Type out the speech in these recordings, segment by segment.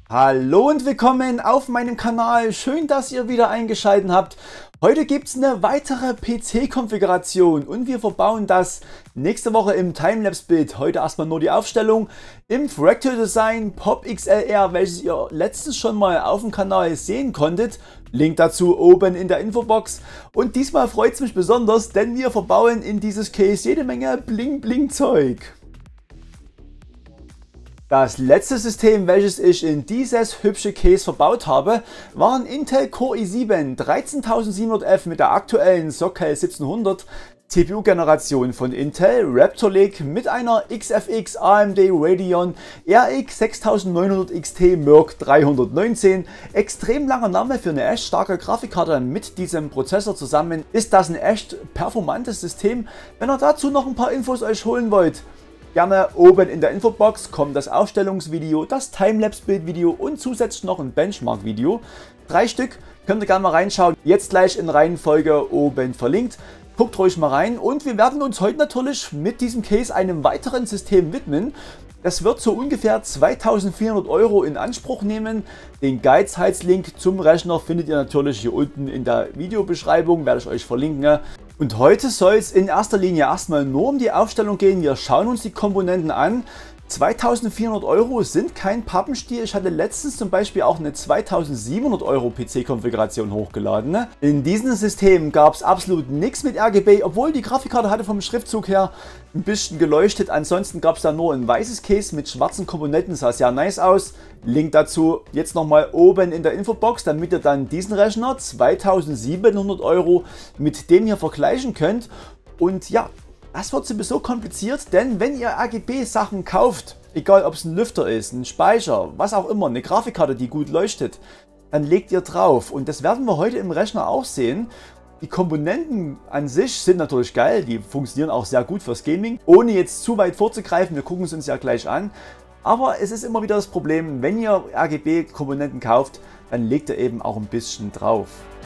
Hallo und willkommen auf meinem Kanal. Schön, dass ihr wieder eingeschaltet habt. Heute gibt es eine weitere PC-Konfiguration und wir verbauen das nächste Woche im Timelapse-Bild. Heute erstmal nur die Aufstellung im Fractal Design Pop XLR, welches ihr letztens schon mal auf dem Kanal sehen konntet. Link dazu oben in der Infobox. Und diesmal freut es mich besonders, denn wir verbauen in dieses Case jede Menge Bling-Bling-Zeug. Das letzte System, welches ich in dieses hübsche Case verbaut habe, war ein Intel Core i7 13700F mit der aktuellen Sockel 1700 CPU-Generation von Intel Raptor Lake mit einer XFX AMD Radeon RX 6900 XT Merc 319. Extrem langer Name für eine echt starke Grafikkarte mit diesem Prozessor zusammen. Ist das ein echt performantes System? Wenn ihr dazu noch ein paar Infos euch holen wollt, gerne oben in der Infobox kommt das Aufstellungsvideo, das Timelapse-Bildvideo und zusätzlich noch ein Benchmark-Video. 3 Stück, könnt ihr gerne mal reinschauen. Jetzt gleich in Reihenfolge oben verlinkt. Guckt ruhig mal rein und wir werden uns heute natürlich mit diesem Case einem weiteren System widmen. Das wird so ungefähr 2400 € in Anspruch nehmen. Den Geizhals-Link zum Rechner findet ihr natürlich hier unten in der Videobeschreibung, werde ich euch verlinken. Und heute soll es in erster Linie erstmal nur um die Aufstellung gehen. Wir schauen uns die Komponenten an. 2400 € sind kein Pappenstiel. Ich hatte letztens zum Beispiel auch eine 2700 € PC-Konfiguration hochgeladen. In diesem System gab es absolut nichts mit RGB, obwohl die Grafikkarte hatte vom Schriftzug her ein bisschen geleuchtet. Ansonsten gab es da nur ein weißes Case mit schwarzen Komponenten, sah sehr nice aus. Link dazu jetzt nochmal oben in der Infobox, damit ihr dann diesen Rechner 2700 € mit dem hier vergleichen könnt. Und ja, das wird sowieso kompliziert, denn wenn ihr RGB-Sachen kauft, egal ob es ein Lüfter ist, ein Speicher, was auch immer, eine Grafikkarte, die gut leuchtet, dann legt ihr drauf. Und das werden wir heute im Rechner auch sehen. Die Komponenten an sich sind natürlich geil, die funktionieren auch sehr gut fürs Gaming. Ohne jetzt zu weit vorzugreifen, wir gucken es uns ja gleich an. Aber es ist immer wieder das Problem, wenn ihr RGB-Komponenten kauft, dann legt ihr eben auch ein bisschen drauf.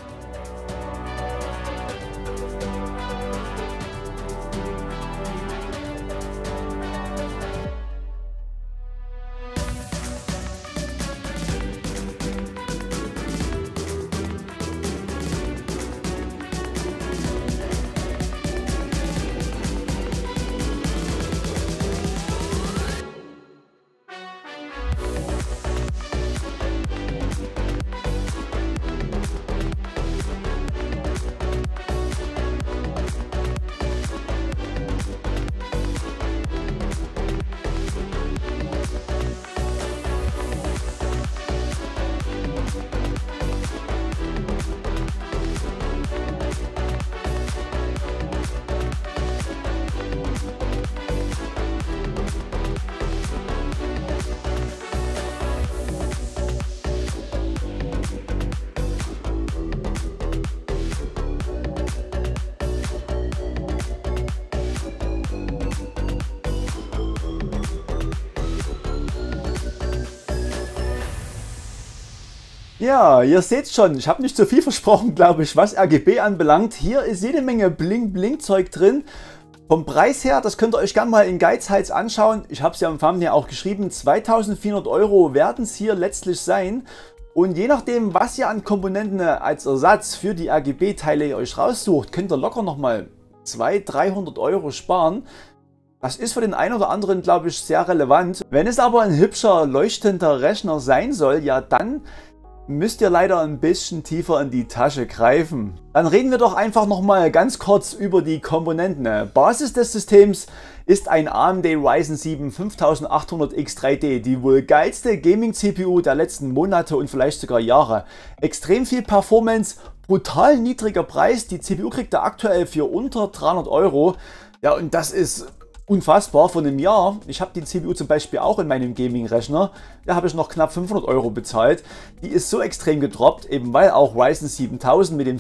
Ja, ihr seht schon, ich habe nicht so viel versprochen, glaube ich, was RGB anbelangt. Hier ist jede Menge Bling-Bling-Zeug drin. Vom Preis her, das könnt ihr euch gerne mal in Geizhals anschauen. Ich habe es ja im Thumbnail auch geschrieben, 2400 € werden es hier letztlich sein. Und je nachdem, was ihr an Komponenten als Ersatz für die RGB-Teile euch raussucht, könnt ihr locker nochmal 200-300 € sparen. Das ist für den einen oder anderen, glaube ich, sehr relevant. Wenn es aber ein hübscher, leuchtender Rechner sein soll, ja dann müsst ihr leider ein bisschen tiefer in die Tasche greifen. Dann reden wir doch einfach nochmal ganz kurz über die Komponenten. Basis des Systems ist ein AMD Ryzen 7 5800X3D, die wohl geilste Gaming-CPU der letzten Monate und vielleicht sogar Jahre. Extrem viel Performance, brutal niedriger Preis, die CPU kriegt ihr aktuell für unter 300 €. Ja, und das ist unfassbar. Von einem Jahr, ich habe die CPU zum Beispiel auch in meinem Gaming-Rechner, da habe ich noch knapp 500 € bezahlt. Die ist so extrem gedroppt, eben weil auch Ryzen 7000 mit dem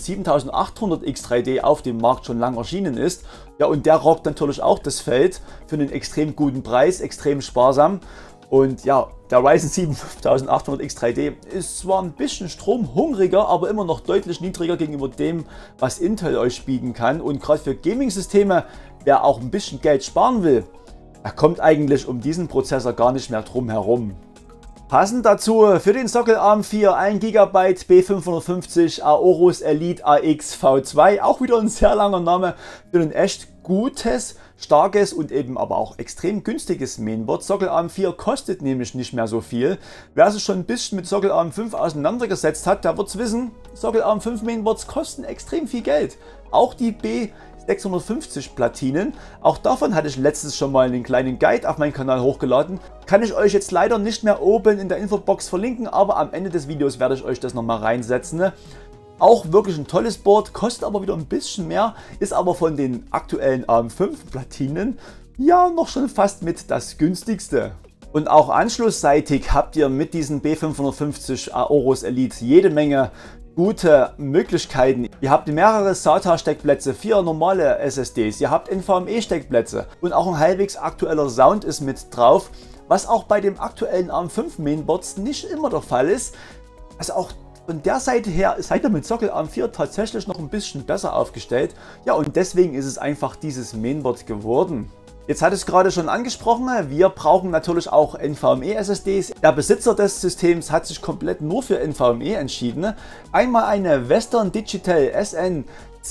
7800X3D auf dem Markt schon lang erschienen ist. Ja, und der rockt natürlich auch das Feld für einen extrem guten Preis, extrem sparsam. Und ja, der Ryzen 7 5800X3D ist zwar ein bisschen stromhungriger, aber immer noch deutlich niedriger gegenüber dem, was Intel euch bieten kann. Und gerade für Gaming-Systeme, wer auch ein bisschen Geld sparen will, er kommt eigentlich um diesen Prozessor gar nicht mehr drum herum. Passend dazu für den Sockelarm 4 1 GB B550 Aorus Elite AX V2, auch wieder ein sehr langer Name für ein echt gutes, starkes und eben aber auch extrem günstiges Mainboard. Sockelarm 4 kostet nämlich nicht mehr so viel. Wer sich schon ein bisschen mit Sockelarm 5 auseinandergesetzt hat, der wird es wissen, Sockelarm 5 Mainboards kosten extrem viel Geld. Auch die B650 Platinen, auch davon hatte ich letztens schon mal einen kleinen Guide auf meinen Kanal hochgeladen. Kann ich euch jetzt leider nicht mehr oben in der Infobox verlinken, aber am Ende des Videos werde ich euch das nochmal reinsetzen. Auch wirklich ein tolles Board, kostet aber wieder ein bisschen mehr, ist aber von den aktuellen ARM 5 Platinen ja noch schon fast mit das günstigste. Und auch anschlussseitig habt ihr mit diesen B550 Aorus Elite jede Menge gute Möglichkeiten. Ihr habt mehrere SATA-Steckplätze, 4 normale SSDs, ihr habt NVMe-Steckplätze und auch ein halbwegs aktueller Sound ist mit drauf, was auch bei dem aktuellen ARM 5 Mainboards nicht immer der Fall ist. Also auch von der Seite her seid ihr mit Sockelarm 4 tatsächlich noch ein bisschen besser aufgestellt. Ja, und deswegen ist es einfach dieses Mainboard geworden. Jetzt hatte ich es gerade schon angesprochen, wir brauchen natürlich auch NVMe SSDs. Der Besitzer des Systems hat sich komplett nur für NVMe entschieden. Einmal eine Western Digital SN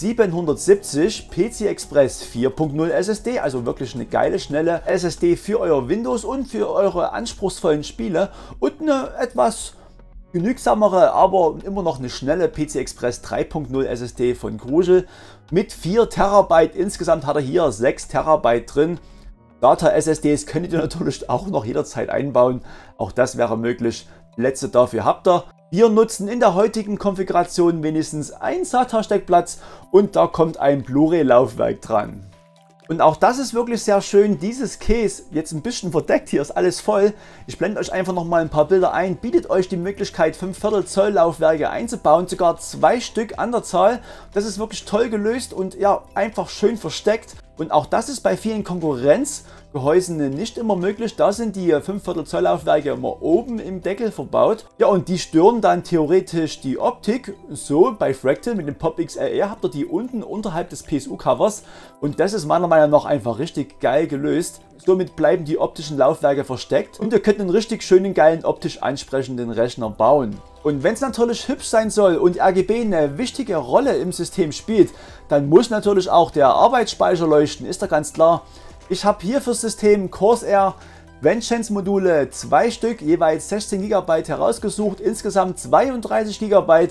770 PC Express 4.0 SSD, also wirklich eine geile, schnelle SSD für euer Windows und für eure anspruchsvollen Spiele und eine etwas genügsamere, aber immer noch eine schnelle PC Express 3.0 SSD von Grugel mit 4 TB. Insgesamt hat er hier 6 TB drin. Data SSDs könntet ihr natürlich auch noch jederzeit einbauen. Auch das wäre möglich. Plätze dafür habt ihr. Wir nutzen in der heutigen Konfiguration wenigstens ein SATA-Steckplatz und da kommt ein Blu-ray-Laufwerk dran. Und auch das ist wirklich sehr schön, dieses Case, jetzt ein bisschen verdeckt, hier ist alles voll. Ich blende euch einfach noch mal ein paar Bilder ein, bietet euch die Möglichkeit 5/4 Zoll Laufwerke einzubauen, sogar 2 Stück an der Zahl. Das ist wirklich toll gelöst und ja, einfach schön versteckt. Und auch das ist bei vielen Konkurrenzgehäusen nicht immer möglich. Da sind die 5/4 Zoll Laufwerke immer oben im Deckel verbaut. Ja, und die stören dann theoretisch die Optik. So bei Fractal mit dem Pop XLR habt ihr die unten unterhalb des PSU-Covers. Und das ist meiner Meinung nach einfach richtig geil gelöst. Somit bleiben die optischen Laufwerke versteckt und ihr könnt einen richtig schönen, geilen, optisch ansprechenden Rechner bauen. Und wenn es natürlich hübsch sein soll und RGB eine wichtige Rolle im System spielt, dann muss natürlich auch der Arbeitsspeicher leuchten, ist da ganz klar. Ich habe hier fürs System Corsair Vengeance Module 2 Stück, jeweils 16 GB herausgesucht, insgesamt 32 GB,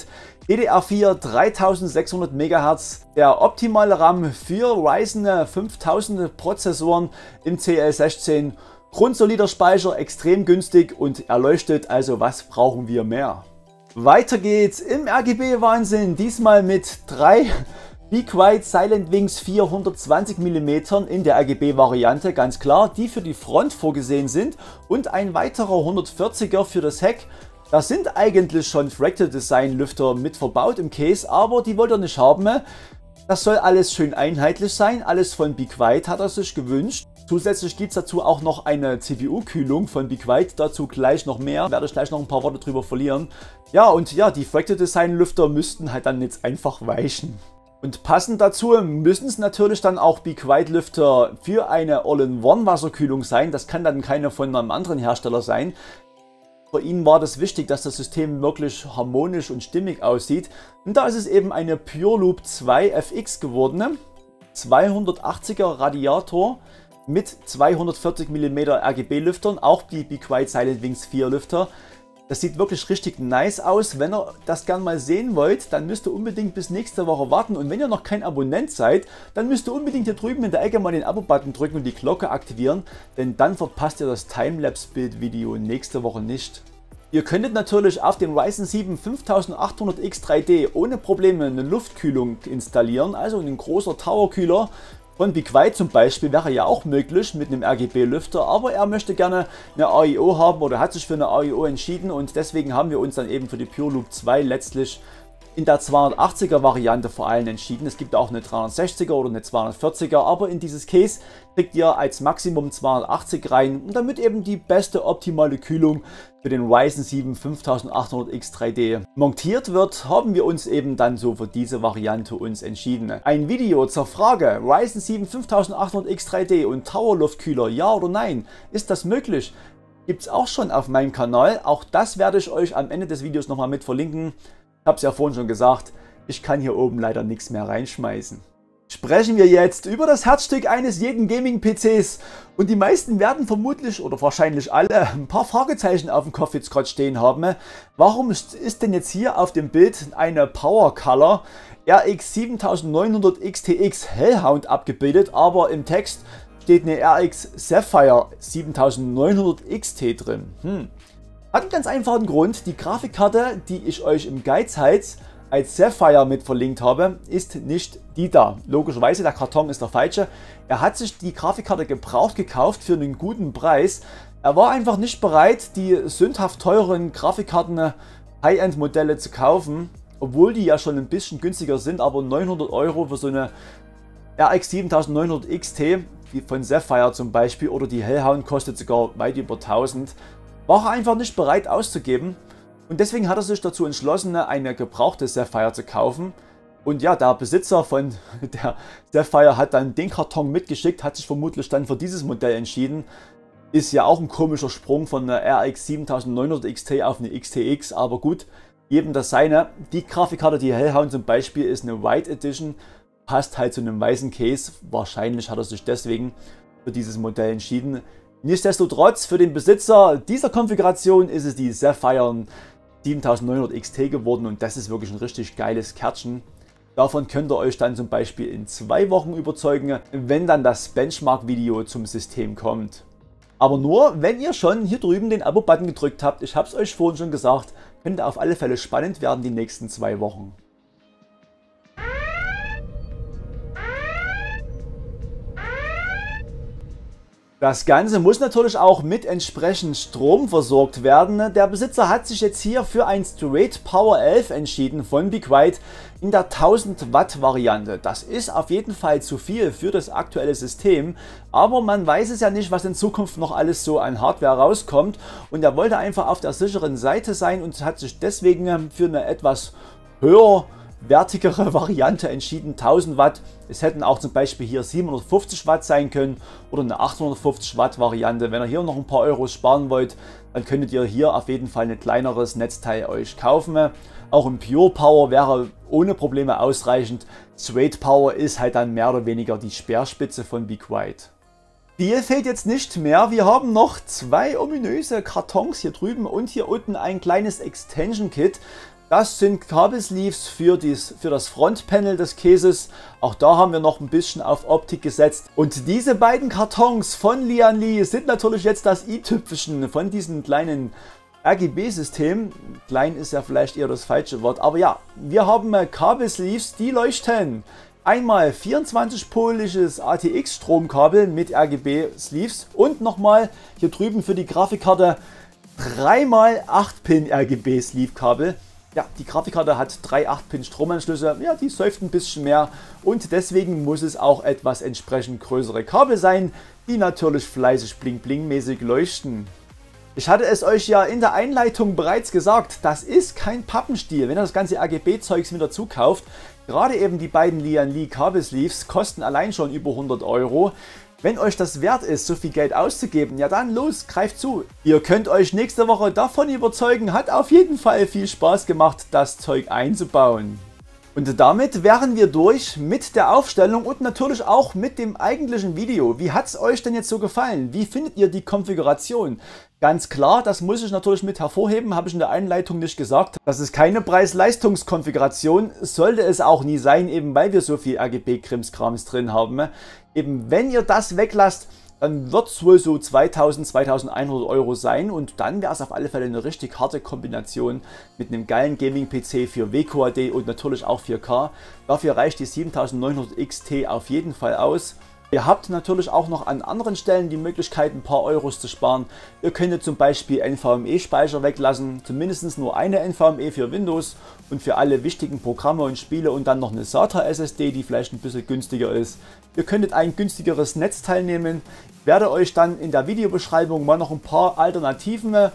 DDR4 3600 MHz, der optimale RAM für Ryzen 5000 Prozessoren im CL16, grundsolider Speicher, extrem günstig und erleuchtet, also was brauchen wir mehr? Weiter geht's im RGB-Wahnsinn, diesmal mit 3 Be Quiet Silent Wings 420 mm in der RGB-Variante, ganz klar, die für die Front vorgesehen sind und ein weiterer 140er für das Heck. Da sind eigentlich schon Fractal Design Lüfter mit verbaut im Case, aber die wollte er nicht haben. Das soll alles schön einheitlich sein, alles von Be Quiet hat er sich gewünscht. Zusätzlich gibt es dazu auch noch eine CPU-Kühlung von Be Quiet, dazu gleich noch mehr, werde ich gleich noch ein paar Worte drüber verlieren. Ja, und ja, die Fractal Design Lüfter müssten halt dann jetzt einfach weichen. Und passend dazu müssen es natürlich dann auch Be Quiet Lüfter für eine All-in-One Wasserkühlung sein. Das kann dann keine von einem anderen Hersteller sein. Für ihn war das wichtig, dass das System wirklich harmonisch und stimmig aussieht. Und da ist es eben eine PureLoop 2 FX geworden. 280er Radiator mit 240 mm RGB Lüftern, auch die Be Quiet Silent Wings 4 Lüfter. Das sieht wirklich richtig nice aus. Wenn ihr das gerne mal sehen wollt, dann müsst ihr unbedingt bis nächste Woche warten. Und wenn ihr noch kein Abonnent seid, dann müsst ihr unbedingt hier drüben in der Ecke mal den Abo-Button drücken und die Glocke aktivieren. Denn dann verpasst ihr das Timelapse-Bild-Video nächste Woche nicht. Ihr könntet natürlich auf dem Ryzen 7 5800X 3D ohne Probleme eine Luftkühlung installieren. Also ein großer Towerkühler. Von Be Quiet zum Beispiel wäre ja auch möglich mit einem RGB-Lüfter, aber er möchte gerne eine AIO haben oder hat sich für eine AIO entschieden und deswegen haben wir uns dann eben für die PureLoop 2 letztlich in der 280er Variante vor allem entschieden. Es gibt auch eine 360er oder eine 240er, aber in dieses Case kriegt ihr als Maximum 280 rein, damit eben die beste optimale Kühlung für den Ryzen 7 5800X 3D montiert wird, haben wir uns eben dann so für diese Variante uns entschieden. Ein Video zur Frage Ryzen 7 5800X 3D und Tower Luftkühler, ja oder nein? Ist das möglich? gibt es auch schon auf meinem Kanal. Auch das werde ich euch am Ende des Videos nochmal mit verlinken. Ich habe es ja vorhin schon gesagt, ich kann hier oben leider nichts mehr reinschmeißen. Sprechen wir jetzt über das Herzstück eines jeden Gaming-PCs. Und die meisten werden vermutlich oder wahrscheinlich alle ein paar Fragezeichen auf dem Kopf jetzt gerade stehen haben. Warum ist denn jetzt hier auf dem Bild eine Power Color RX 7900 XTX Hellhound abgebildet, aber im Text steht eine RX Sapphire 7900 XT drin? Hat einen ganz einfachen Grund. Die Grafikkarte, die ich euch im Guide als Sapphire mit verlinkt habe, ist nicht die da. Logischerweise, der Karton ist der falsche. Er hat sich die Grafikkarte gebraucht gekauft für einen guten Preis. Er war einfach nicht bereit, die sündhaft teuren Grafikkarten High-End-Modelle zu kaufen, obwohl die ja schon ein bisschen günstiger sind, aber 900 € für so eine RX 7900 XT, wie von Sapphire zum Beispiel, oder die Hellhound kostet sogar weit über 1000, war er einfach nicht bereit auszugeben. Und deswegen hat er sich dazu entschlossen, eine gebrauchte Sapphire zu kaufen. Und ja, der Besitzer von der Sapphire hat dann den Karton mitgeschickt, hat sich vermutlich dann für dieses Modell entschieden. Ist ja auch ein komischer Sprung von einer RX 7900 XT auf eine XTX, aber gut, jedem das seine. Die Grafikkarte, die Hellhound zum Beispiel, ist eine White Edition, passt halt zu einem weißen Case. Wahrscheinlich hat er sich deswegen für dieses Modell entschieden. Nichtsdestotrotz, für den Besitzer dieser Konfiguration ist es die Sapphire 7900 XT geworden und das ist wirklich ein richtig geiles Kärtchen. Davon könnt ihr euch dann zum Beispiel in 2 Wochen überzeugen, wenn dann das Benchmark-Video zum System kommt. Aber nur, wenn ihr schon hier drüben den Abo-Button gedrückt habt. Ich habe es euch vorhin schon gesagt, könnte auf alle Fälle spannend werden die nächsten 2 Wochen. Das Ganze muss natürlich auch mit entsprechend Strom versorgt werden. Der Besitzer hat sich jetzt hier für ein Straight Power 11 entschieden von Be Quiet in der 1000 Watt Variante. Das ist auf jeden Fall zu viel für das aktuelle System, aber man weiß es ja nicht, was in Zukunft noch alles so an Hardware rauskommt, und er wollte einfach auf der sicheren Seite sein und hat sich deswegen für eine etwas höherwertigere Variante entschieden, 1000 Watt. Es hätten auch zum Beispiel hier 750 Watt sein können oder eine 850 Watt Variante. Wenn ihr hier noch ein paar Euros sparen wollt, dann könntet ihr hier auf jeden Fall ein kleineres Netzteil euch kaufen. Auch im Pure Power wäre ohne Probleme ausreichend. Straight Power ist halt dann mehr oder weniger die Speerspitze von Be Quiet. Viel fehlt jetzt nicht mehr. Wir haben noch 2 ominöse Kartons hier drüben und hier unten ein kleines Extension Kit. Das sind Kabelsleeves für das Frontpanel des Cases. Auch da haben wir noch ein bisschen auf Optik gesetzt. Und diese beiden Kartons von Lian Li sind natürlich jetzt das i-Tüpfelchen von diesem kleinen RGB-System. Klein ist ja vielleicht eher das falsche Wort. Aber ja, wir haben Kabelsleeves, die leuchten. Einmal 24-poliges ATX-Stromkabel mit RGB-Sleeves und nochmal hier drüben für die Grafikkarte 3x8-Pin RGB-Sleeve-Kabel. Ja, die Grafikkarte hat 3 8-Pin Stromanschlüsse, ja, die säuft ein bisschen mehr und deswegen muss es auch etwas entsprechend größere Kabel sein, die natürlich fleißig bling-bling-mäßig leuchten. Ich hatte es euch ja in der Einleitung bereits gesagt, das ist kein Pappenstiel. Wenn ihr das ganze RGB-Zeugs wieder zukauft, gerade eben die beiden Lian Li Kabelsleeves kosten allein schon über 100 €. Wenn euch das wert ist, so viel Geld auszugeben, ja dann los, greift zu. Ihr könnt euch nächste Woche davon überzeugen, hat auf jeden Fall viel Spaß gemacht, das Zeug einzubauen. Und damit wären wir durch mit der Aufstellung und natürlich auch mit dem eigentlichen Video. Wie hat es euch denn jetzt so gefallen? Wie findet ihr die Konfiguration? Ganz klar, das muss ich natürlich mit hervorheben, habe ich in der Einleitung nicht gesagt. Das ist keine Preis-Leistungs-Konfiguration, sollte es auch nie sein, eben weil wir so viel RGB-Krimskrams drin haben. Eben wenn ihr das weglasst, dann wird es wohl so 2000, 2100 € sein und dann wäre es auf alle Fälle eine richtig harte Kombination mit einem geilen Gaming-PC für WQHD und natürlich auch 4K. Dafür reicht die 7900 XT auf jeden Fall aus. Ihr habt natürlich auch noch an anderen Stellen die Möglichkeit, ein paar Euros zu sparen. Ihr könntet zum Beispiel NVMe-Speicher weglassen, zumindest nur eine NVMe für Windows und für alle wichtigen Programme und Spiele und dann noch eine SATA SSD, die vielleicht ein bisschen günstiger ist. Ihr könntet ein günstigeres Netzteil nehmen. Ich werde euch dann in der Videobeschreibung mal noch ein paar Alternativen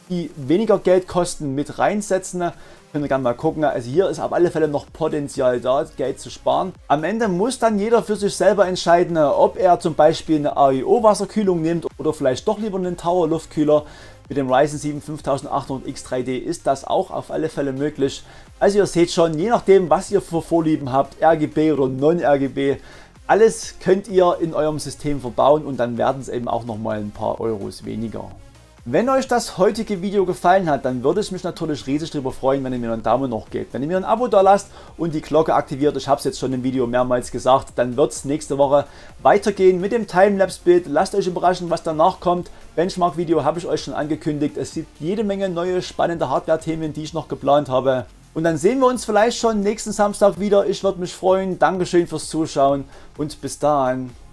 die weniger Geld kosten, mit reinsetzen. Könnt ihr gerne mal gucken. Also hier ist auf alle Fälle noch Potenzial da, Geld zu sparen. Am Ende muss dann jeder für sich selber entscheiden, ob er zum Beispiel eine AIO Wasserkühlung nimmt oder vielleicht doch lieber einen Tower Luftkühler. Mit dem Ryzen 7 5800X 3D ist das auch auf alle Fälle möglich. Also ihr seht schon, je nachdem was ihr für Vorlieben habt, RGB oder Non-RGB, alles könnt ihr in eurem System verbauen und dann werden es eben auch nochmal ein paar Euros weniger. Wenn euch das heutige Video gefallen hat, dann würde ich mich natürlich riesig darüber freuen, wenn ihr mir einen Daumen noch gebt. Wenn ihr mir ein Abo da lasst und die Glocke aktiviert, ich habe es jetzt schon im Video mehrmals gesagt, dann wird es nächste Woche weitergehen mit dem Timelapse-Bild. Lasst euch überraschen, was danach kommt. Benchmark-Video habe ich euch schon angekündigt. Es gibt jede Menge neue spannende Hardware-Themen, die ich noch geplant habe. Und dann sehen wir uns vielleicht schon nächsten Samstag wieder. Ich würde mich freuen. Dankeschön fürs Zuschauen und bis dann.